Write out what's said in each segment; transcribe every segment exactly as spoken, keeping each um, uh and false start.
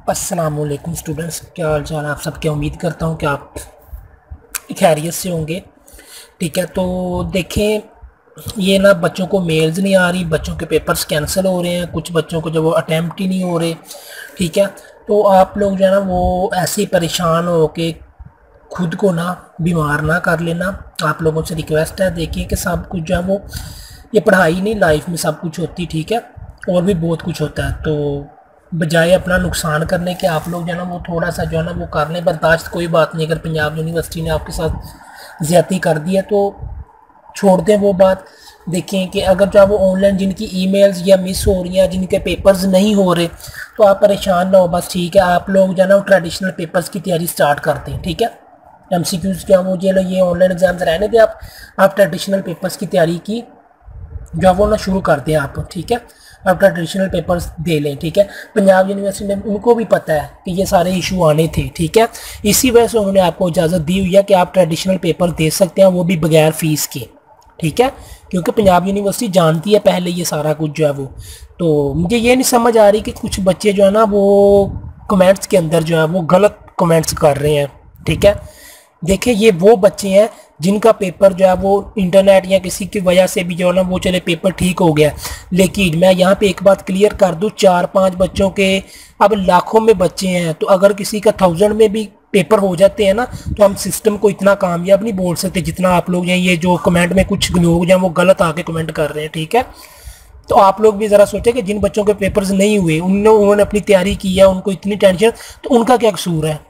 अस्सलामुअलैकुम स्टूडेंट्स, क्या हाल चाल है आप सबके। उम्मीद करता हूँ कि आप खैरियत से होंगे। ठीक है, तो देखें, ये ना बच्चों को मेल्स नहीं आ रही, बच्चों के पेपर्स कैंसिल हो रहे हैं, कुछ बच्चों को जो वो अटैम्प्ट ही नहीं हो रहे। ठीक है, तो आप लोग जो है ना वो ऐसे ही परेशान हो के खुद को ना बीमार ना कर लेना। आप लोगों से रिक्वेस्ट है, देखिए कि सब कुछ जो है वो, ये पढ़ाई नहीं, लाइफ में सब कुछ होती, ठीक है, और भी बहुत कुछ होता है। तो बजाय अपना नुकसान करने के आप लोग जो है ना वो थोड़ा सा जो है ना वो कर लें बर्दाश्त। कोई बात नहीं, अगर पंजाब यूनिवर्सिटी ने आपके साथ ज़्यादती कर दी है तो छोड़ दें वो बात। देखें कि अगर जो है वो ऑनलाइन जिनकी ईमेल्स या मिस हो रही हैं, जिनके पेपर्स नहीं हो रहे, तो आप परेशान ना हो बस। ठीक है, आप लोग जो है ना वो ट्रेडिशनल पेपर्स की तैयारी स्टार्ट करते हैं। ठीक है, एम सी क्यूज़ क्या वो ये ये ऑनलाइन एग्जाम्स रहने दें, आप आप ट्रेडिशनल पेपर्स की तैयारी की जो है वो ना शुरू कर दें आप। ठीक है, आप ट्रेडिशनल पेपर्स दे लें। ठीक है, पंजाब यूनिवर्सिटी ने, उनको भी पता है कि ये सारे इशू आने थे। ठीक है, इसी वजह से उन्होंने आपको इजाज़त दी हुई है कि आप ट्रेडिशनल पेपर दे सकते हैं, वो भी बगैर फ़ीस के। ठीक है, क्योंकि पंजाब यूनिवर्सिटी जानती है पहले ये सारा कुछ जो है वो। तो मुझे ये नहीं समझ आ रही कि कुछ बच्चे जो है ना वो कमेंट्स के अंदर जो है वो गलत कमेंट्स कर रहे हैं। ठीक है, देखिए ये वो बच्चे हैं जिनका पेपर जो है वो इंटरनेट या किसी की वजह से भी जो है ना वो चले पेपर ठीक हो गया। लेकिन मैं यहाँ पे एक बात क्लियर कर दूँ, चार पांच बच्चों के अब लाखों में बच्चे हैं, तो अगर किसी का थाउजेंड में भी पेपर हो जाते हैं ना, तो हम सिस्टम को इतना कामयाब नहीं बोल सकते जितना आप लोग हैं ये जो कमेंट में कुछ लोग हैं वो गलत आके कमेंट कर रहे हैं। ठीक है, तो आप लोग भी ज़रा सोचें कि जिन बच्चों के पेपर्स नहीं हुए, उन्होंने उन्होंने अपनी तैयारी की है, उनको इतनी टेंशन, तो उनका क्या कसूर है।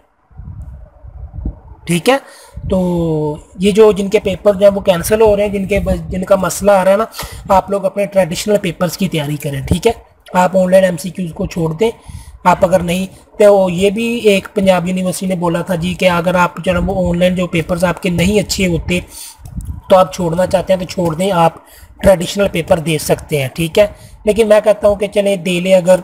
ठीक है, तो ये जो जिनके पेपर जो है वो कैंसिल हो रहे हैं, जिनके जिनका मसला आ रहा है ना, आप लोग अपने ट्रेडिशनल पेपर्स की तैयारी करें। ठीक है, आप ऑनलाइन एमसीक्यूज को छोड़ दें। आप अगर नहीं, तो ये भी एक पंजाब यूनिवर्सिटी ने बोला था जी कि अगर आप जो है वो ऑनलाइन जो पेपर्स आपके नहीं अच्छे होते तो आप छोड़ना चाहते हैं तो छोड़ दें, आप ट्रेडिशनल पेपर दे सकते हैं। ठीक है, लेकिन मैं कहता हूँ कि चले दे लें, अगर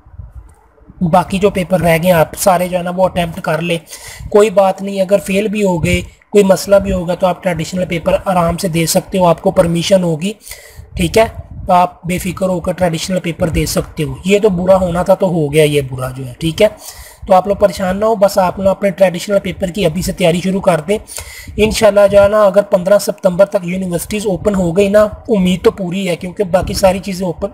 बाकी जो पेपर रह गए आप सारे जो है ना वो अटैम्प्ट कर ले, कोई बात नहीं। अगर फेल भी हो गए, कोई मसला भी होगा, तो आप ट्रेडिशनल पेपर आराम से दे सकते हो, आपको परमिशन होगी। ठीक है, तो आप बेफिक्र होकर ट्रेडिशनल पेपर दे सकते हो। ये तो बुरा होना था तो हो गया ये बुरा जो है। ठीक है, तो आप लोग परेशान ना हो, बस आप लोग अपने ट्रेडिशनल पेपर की अभी से तैयारी शुरू कर दें। इंशाल्लाह जो है ना अगर पंद्रह सितंबर तक यूनिवर्सिटीज़ ओपन हो गई ना, उम्मीद तो पूरी है क्योंकि बाकी सारी चीज़ें ओपन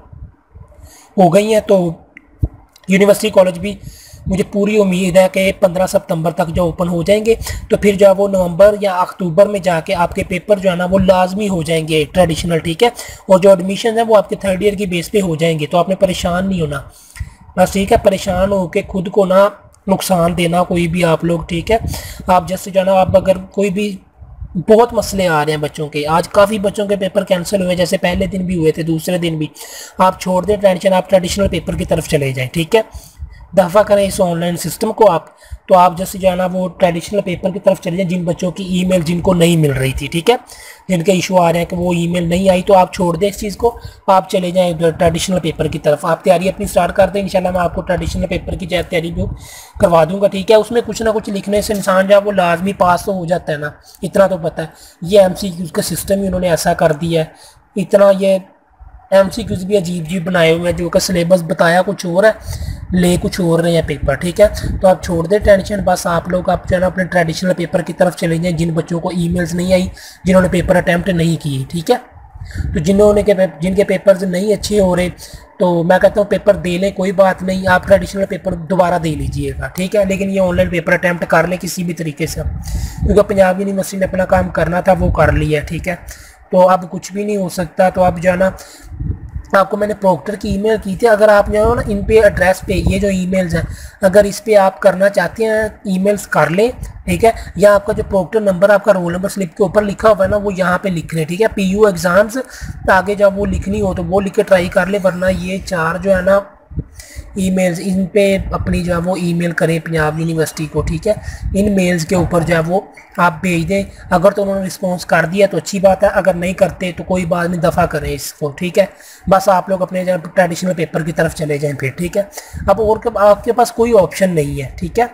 हो गई हैं, तो यूनिवर्सिटी कॉलेज भी मुझे पूरी उम्मीद है कि पंद्रह सितंबर तक जो ओपन हो जाएंगे, तो फिर जो है वो नवंबर या अक्टूबर में जाके आपके पेपर जो है ना वो लाजमी हो जाएंगे ट्रेडिशनल। ठीक है, और जो एडमिशन है वो आपके थर्ड ईयर की बेस पे हो जाएंगे, तो आपने परेशान नहीं होना बस। ठीक है, परेशान हो के खुद को ना नुकसान देना कोई भी आप लोग। ठीक है, आप जैसे जो है ना, आप अगर कोई भी, बहुत मसले आ रहे हैं बच्चों के, आज काफ़ी बच्चों के पेपर कैंसिल हुए, जैसे पहले दिन भी हुए थे, दूसरे दिन भी। आप छोड़ दें टेंशन, आप ट्रेडिशनल पेपर की तरफ चले जाएं। ठीक है, दफ़ा करें इस ऑनलाइन सिस्टम को आप, तो आप जैसे जो है ना वो ट्रेडिशनल पेपर की तरफ चले जाएं। जिन बच्चों की ईमेल जिनको नहीं मिल रही थी, ठीक है, जिनके इशू आ रहे हैं कि वो ईमेल नहीं आई, तो आप छोड़ दें इस चीज़ को, आप चले जाएं ट्रेडिशनल पेपर की तरफ। आप तैयारी अपनी स्टार्ट कर दें, इंशाल्लाह मैं आपको ट्रेडिशनल पेपर की तैयारी भी करवा दूंगा। ठीक है, उसमें कुछ ना कुछ लिखने से इंसान जो है वो लाजमी पास तो हो जाता है ना, इतना तो पता है। ये एम सी क्यूज़ का सिस्टम ही उन्होंने ऐसा कर दिया है, इतना ये एम सी क्यूज़ भी अजीब अजीब बनाए हुए हैं, जो कि सिलेबस बताया कुछ और है, ले कुछ और रहे हैं पेपर। ठीक है, तो आप छोड़ दें टेंशन, बस आप लोग आप जो है ना अपने ट्रेडिशनल पेपर की तरफ चले जाएं। जिन बच्चों को ईमेल्स नहीं आई, जिन्होंने पेपर अटैम्प्ट नहीं किए, ठीक है, तो जिन्होंने के जिनके पेपर्स नहीं अच्छे हो रहे, तो मैं कहता हूँ पेपर दे लें, कोई बात नहीं, आप ट्रेडिशनल पेपर दोबारा दे लीजिएगा। ठीक है, लेकिन ये ऑनलाइन पेपर अटैम्प्ट कर लें किसी भी तरीके से, क्योंकि पंजाब यूनिवर्सिटी ने अपना काम करना था वो कर लिया। ठीक है, तो अब कुछ भी नहीं हो सकता। तो अब जो है ना, आपको मैंने प्रोक्टर की ईमेल की थी, अगर आप जो है ना इन पे एड्रेस पे ये जो ईमेल्स हैं, अगर इस पे आप करना चाहते हैं ईमेल्स कर लें। ठीक है, या आपका जो प्रोक्टर नंबर आपका रोल नंबर स्लिप के ऊपर लिखा हुआ है ना, वो यहाँ पे लिख लें। ठीक है, पी यू एग्ज़ाम्स, आगे जब वो लिखनी हो तो वो लिख के ट्राई कर ले, वरना ये चार जो है ना ईमेल्स, इन पे अपनी जो है वो ईमेल करें पंजाब यूनिवर्सिटी को। ठीक है, इन मेल्स के ऊपर जो है वो आप भेज दें। अगर तो उन्होंने रिस्पॉन्स कर दिया तो अच्छी बात है, अगर नहीं करते तो कोई बात नहीं, दफ़ा करें इसको। ठीक है, बस आप लोग अपने जो ट्रेडिशनल पेपर की तरफ चले जाएं फिर। ठीक है, अब और कब आपके पास कोई ऑप्शन नहीं है। ठीक है,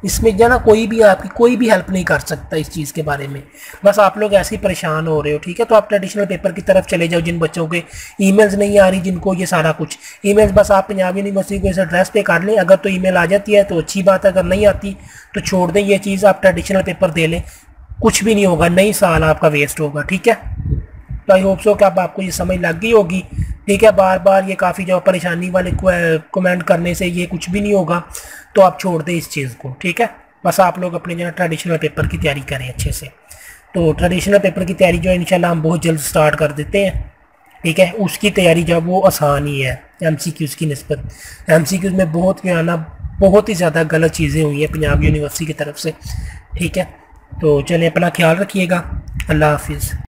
इसमें जो ना कोई भी आपकी कोई भी हेल्प नहीं कर सकता इस चीज़ के बारे में। बस आप लोग ऐसे ही परेशान हो रहे हो, ठीक है। तो आप ट्रेडिशनल पेपर की तरफ चले जाओ। जिन बच्चों के ईमेल्स नहीं आ रही, जिनको ये सारा कुछ ईमेल्स, बस आप पंजाब यूनिवर्सिटी को इस एड्रेस पे कर लें। अगर तो ईमेल आ जाती है तो अच्छी बात है, अगर नहीं आती तो छोड़ दें ये चीज़, आप ट्रेडिशनल पेपर दे लें। कुछ भी नहीं होगा, नई साल आपका वेस्ट होगा, ठीक है। तो आई होप सो कि अब आपको ये समझ लग गई होगी, ठीक है। बार बार ये काफ़ी जो परेशानी वाले कमेंट करने से ये कुछ भी नहीं होगा, तो आप छोड़ दें इस चीज़ को, ठीक है। बस आप लोग अपने जो है ट्रेडिशनल पेपर की तैयारी करें अच्छे से। तो ट्रेडिशनल पेपर की तैयारी जो है इंशाल्लाह हम बहुत जल्द स्टार्ट कर देते हैं, ठीक है। उसकी तैयारी जो है वो आसान ही है एम सी क्यूज़ की निस्बत। एम सी क्यूज़ में बहुत जो है ना बहुत ही ज़्यादा गलत चीज़ें हुई हैं पंजाब यूनिवर्सिटी की तरफ से, ठीक है। तो चलें, अपना ख्याल रखिएगा। अल्लाह हाफिज़।